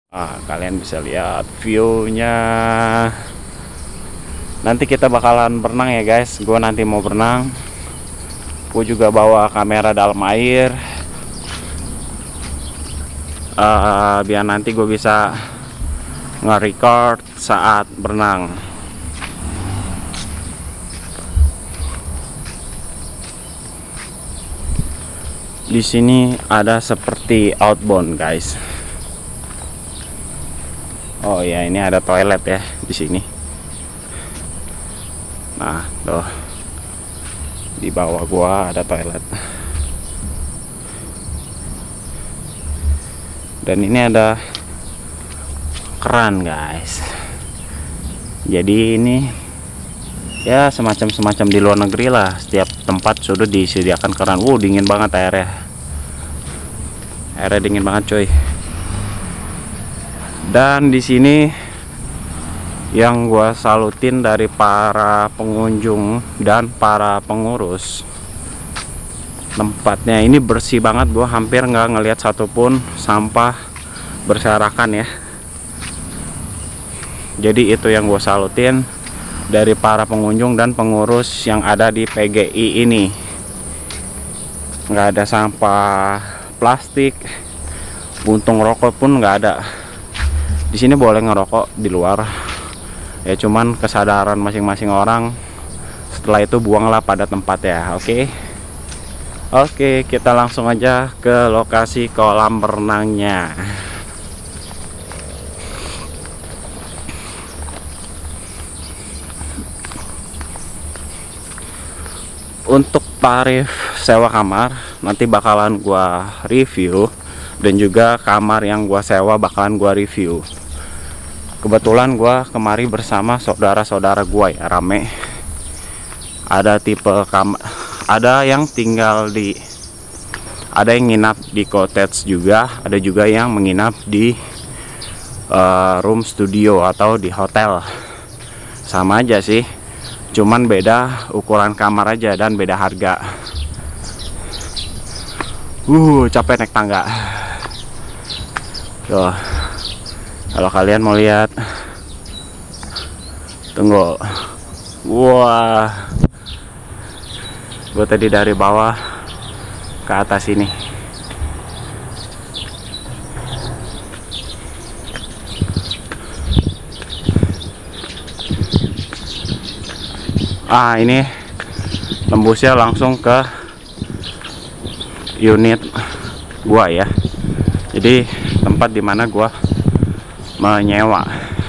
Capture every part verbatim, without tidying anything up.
Ah, kalian bisa lihat view-nya. Nanti kita bakalan berenang ya guys. Gue nanti mau berenang. Gue juga bawa kamera dalam air. Uh, biar nanti gue bisa nge-record saat berenang. Di sini ada seperti outbound guys. Oh ya, ini ada toilet ya di sini. Nah, tuh di bawah gua ada toilet. Dan ini ada keran guys. Jadi ini ya semacam semacam di luar negeri lah. Setiap tempat sudah disediakan keran. Wow, dingin banget airnya. Airnya dingin banget coy. Dan di sini yang gua salutin dari para pengunjung dan para pengurus, tempatnya ini bersih banget. Gua hampir nggak ngelihat satupun sampah berserakan ya. Jadi itu yang gua salutin dari para pengunjung dan pengurus yang ada di P G I ini. Nggak ada sampah plastik, puntung rokok pun nggak ada. Di sini boleh ngerokok di luar ya, cuman kesadaran masing-masing orang. Setelah itu buanglah pada tempat ya. Oke oke kita langsung aja ke lokasi kolam berenangnya. Untuk tarif sewa kamar nanti bakalan gua review, dan juga kamar yang gua sewa bakalan gua review. Kebetulan gua kemari bersama saudara-saudara gua ya, rame. Ada tipe kamar, ada yang tinggal di, ada yang nginap di cottage juga, ada juga yang menginap di uh, room studio atau di hotel. Sama aja sih, cuman beda ukuran kamar aja dan beda harga. Uh, capek naik tangga. Tuh, kalau kalian mau lihat, tunggu. Wah, gue tadi dari bawah ke atas ini. Ah, ini tembusnya langsung ke unit gua ya. Jadi tempat dimana gua menyewa.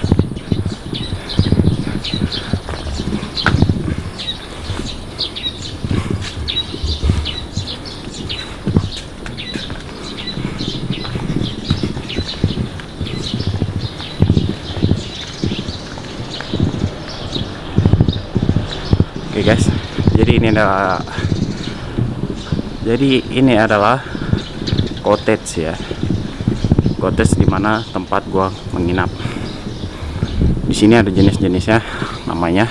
Oke guys, jadi ini adalah jadi ini adalah cottage ya. Cottage dimana tempat gua menginap. Di sini ada jenis-jenisnya, namanya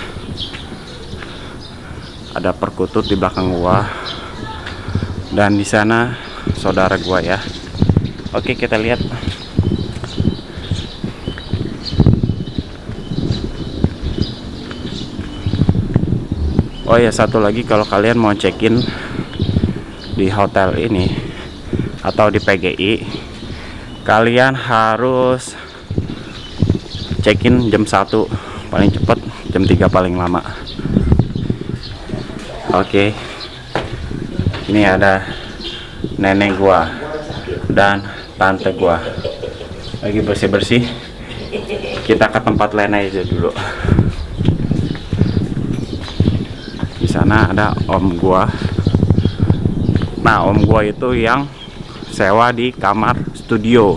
ada perkutut di belakang gua, dan di sana saudara gua ya. Oke, kita lihat. Oh ya, satu lagi, kalau kalian mau check-in di hotel ini atau di P G I, kalian harus check-in jam satu paling cepat, jam tiga paling lama. Oke, ini ada nenek gua dan tante gua lagi bersih-bersih. Kita ke tempat lain aja dulu. Di sana ada om gua. Nah, om gua itu yang sewa di kamar studio.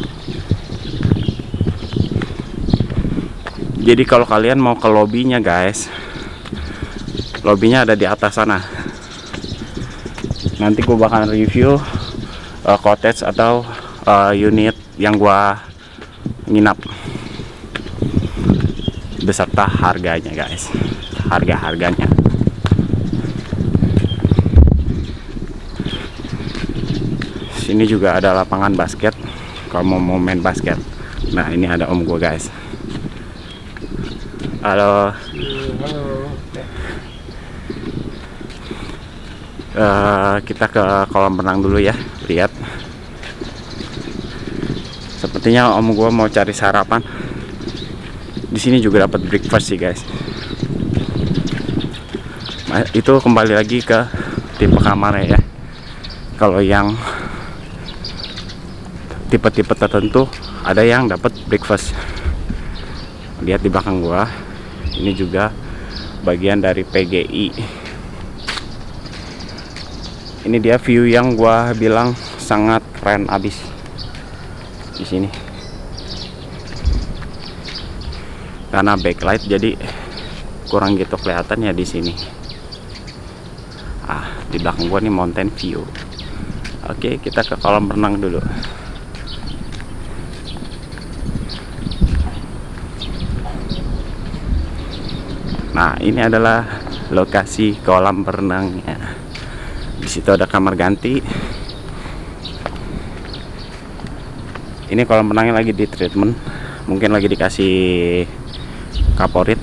Jadi kalau kalian mau ke lobbynya guys, lobbynya ada di atas sana. Nanti gua bakal review uh, cottage atau uh, unit yang gua nginap beserta harganya guys, harga-harganya. Sini juga ada lapangan basket kalau mau main basket. Nah ini ada om gue guys. Halo. Halo. Uh, kita ke kolam renang dulu ya. Lihat. Sepertinya om gue mau cari sarapan. Di sini juga dapat breakfast sih guys. Nah, itu kembali lagi ke tipe kamarnya ya. Kalau yang tipe-tipe tertentu ada yang dapat breakfast. Lihat di belakang gua, ini juga bagian dari P G I. Ini dia view yang gua bilang sangat keren abis di sini. Karena backlight jadi kurang gitu kelihatan ya di sini. Ah, di belakang gua nih mountain view. Oke, kita ke kolam renang dulu. Nah, ini adalah lokasi kolam renangnya. Di situ ada kamar ganti. Ini kolam renangnya lagi di treatment, mungkin lagi dikasih kaporit.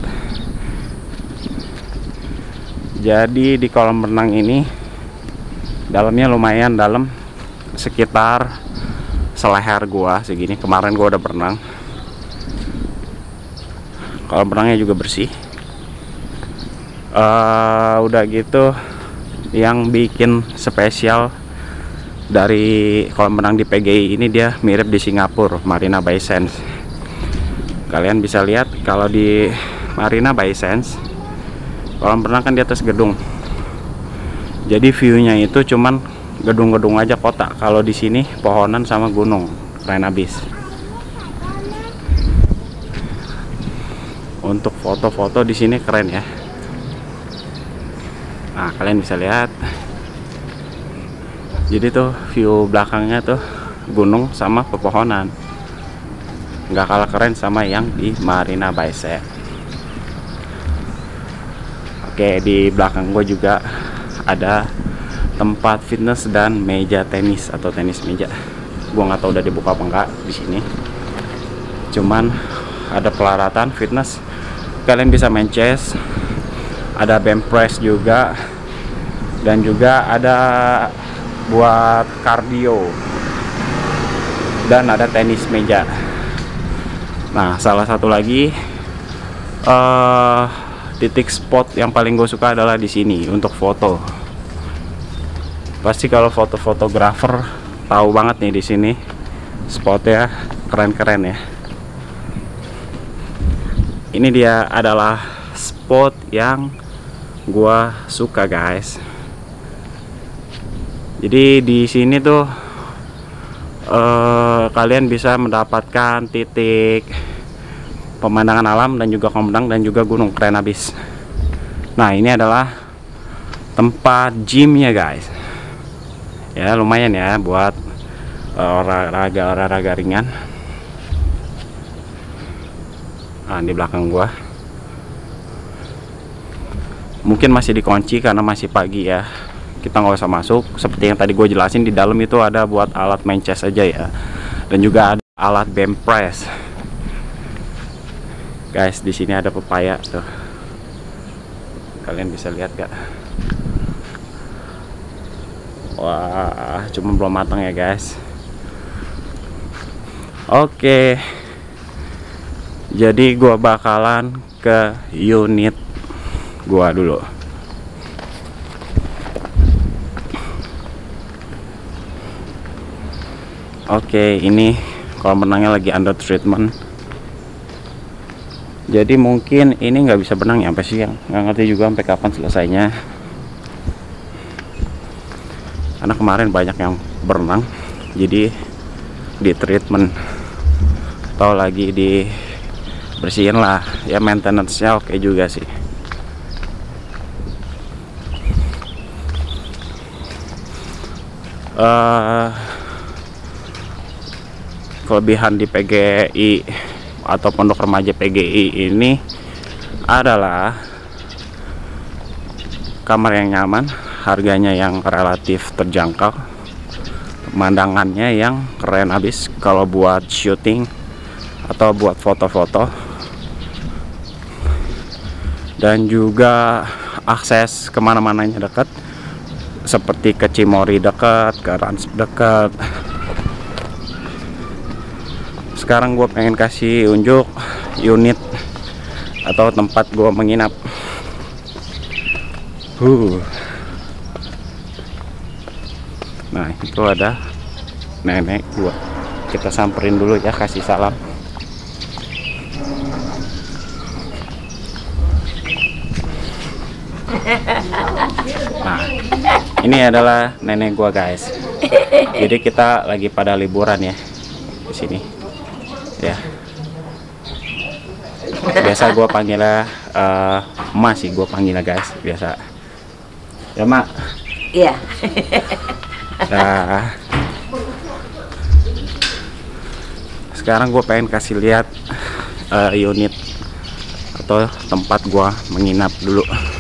Jadi di kolam renang ini dalamnya lumayan dalam, sekitar seleher gua segini. Kemarin gua udah berenang. Kolam renangnya juga bersih. Uh, udah gitu, yang bikin spesial dari kolam renang di P G I ini, dia mirip di Singapura, Marina Bay Sands. Kalian bisa lihat kalau di Marina Bay Sands kolam renang kan di atas gedung, jadi view-nya itu cuman gedung-gedung aja, kota. Kalau di sini pohonan sama gunung, keren abis. Untuk foto-foto di sini keren ya. Nah, kalian bisa lihat. Jadi tuh view belakangnya tuh gunung sama pepohonan. Nggak kalah keren sama yang di Marina Bay Sands. Oke, di belakang gue juga ada tempat fitness dan meja tenis atau tenis meja. Gue nggak tahu udah dibuka apa enggak di sini. Cuman ada pelaratan fitness. Kalian bisa main chest. Ada bench press juga, dan juga ada buat kardio, dan ada tenis meja. Nah, salah satu lagi uh, titik spot yang paling gue suka adalah di sini untuk foto. Pasti kalau foto-fotografer tahu banget nih di sini spotnya keren-keren ya. Ini dia adalah spot yang gua suka guys. Jadi di sini tuh uh, kalian bisa mendapatkan titik pemandangan alam dan juga kolam renang dan juga gunung, keren habis. Nah, ini adalah tempat gymnya guys. Ya lumayan ya buat uh, olahraga olahraga ringan. Nah, di belakang gua mungkin masih dikunci karena masih pagi ya, kita nggak usah masuk. Seperti yang tadi gue jelasin, di dalam itu ada buat alat main chest aja ya, dan juga ada alat bench press guys. Di sini ada pepaya tuh, kalian bisa lihat gak? Wah, cuma belum matang ya guys. Oke, jadi gue bakalan ke unit gua dulu. Oke, ini kolam renangnya lagi under treatment. Jadi mungkin ini nggak bisa berenang ya sampai siang. Nggak ngerti juga sampai kapan selesainya. Karena kemarin banyak yang berenang, jadi di treatment atau lagi di bersihin lah. Ya maintenance-nya oke juga sih. Uh, kelebihan di P G I atau pondok remaja P G I ini adalah kamar yang nyaman, harganya yang relatif terjangkau, pemandangannya yang keren abis. Kalau buat syuting atau buat foto-foto, dan juga akses kemana-mananya dekat, seperti ke Cimory dekat, ke Rans dekat. Sekarang gue pengen kasih unjuk unit atau tempat gue menginap. Uh. Nah, itu ada nenek gua. Kita samperin dulu ya, kasih salam. Nah, ini adalah nenek gua, guys. Jadi kita lagi pada liburan ya di sini. Ya. Biasa gua panggilnya uh, Emak sih, gua panggilnya, guys, biasa. Ya, Mak. Iya. Nah, sekarang gue pengen kasih lihat uh, unit atau tempat gue menginap dulu.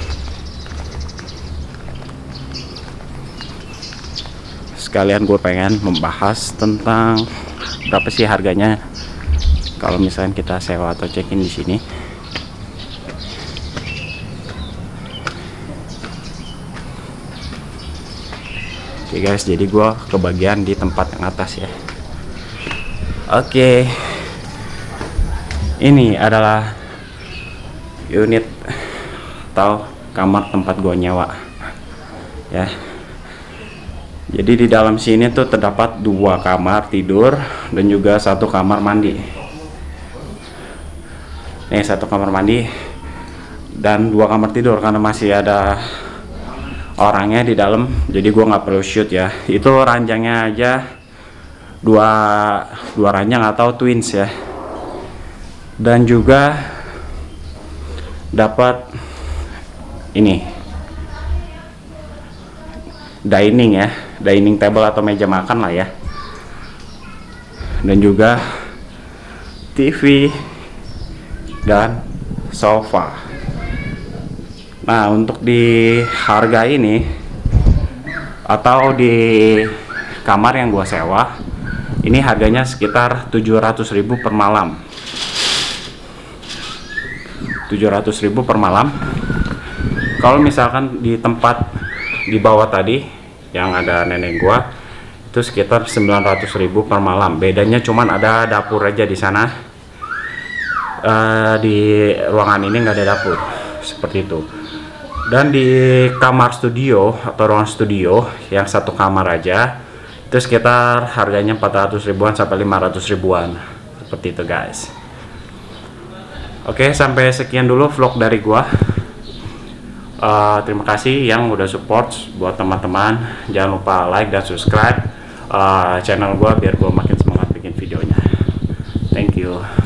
Sekalian gue pengen membahas tentang berapa sih harganya kalau misalnya kita sewa atau check-in di sini. Oke guys, jadi gue kebagian di tempat yang atas ya. Oke, ini adalah unit atau kamar tempat gue nyewa ya. Jadi di dalam sini tuh terdapat dua kamar tidur dan juga satu kamar mandi. Nih, satu kamar mandi dan dua kamar tidur karena masih ada orangnya di dalam, jadi gua nggak perlu shoot ya. Itu ranjangnya aja dua dua ranjang atau twins ya, dan juga dapat ini dining ya, dining table atau meja makan lah ya, dan juga T V dan sofa. Nah, untuk di harga ini atau di kamar yang gua sewa, ini harganya sekitar tujuh ratus ribu per malam. tujuh ratus ribu per malam. Kalau misalkan di tempat di bawah tadi yang ada nenek gua, itu sekitar sembilan ratus ribu per malam. Bedanya cuman ada dapur aja di sana. Uh, di ruangan ini nggak ada dapur, seperti itu. Dan di kamar studio atau ruang studio yang satu kamar aja itu sekitar harganya empat ratus ribuan sampai lima ratus ribuan, seperti itu guys. Oke, sampai sekian dulu vlog dari gua. Uh, terima kasih yang udah support. Buat teman-teman jangan lupa like dan subscribe uh, channel gua biar gua makin semangat bikin videonya. Thank you.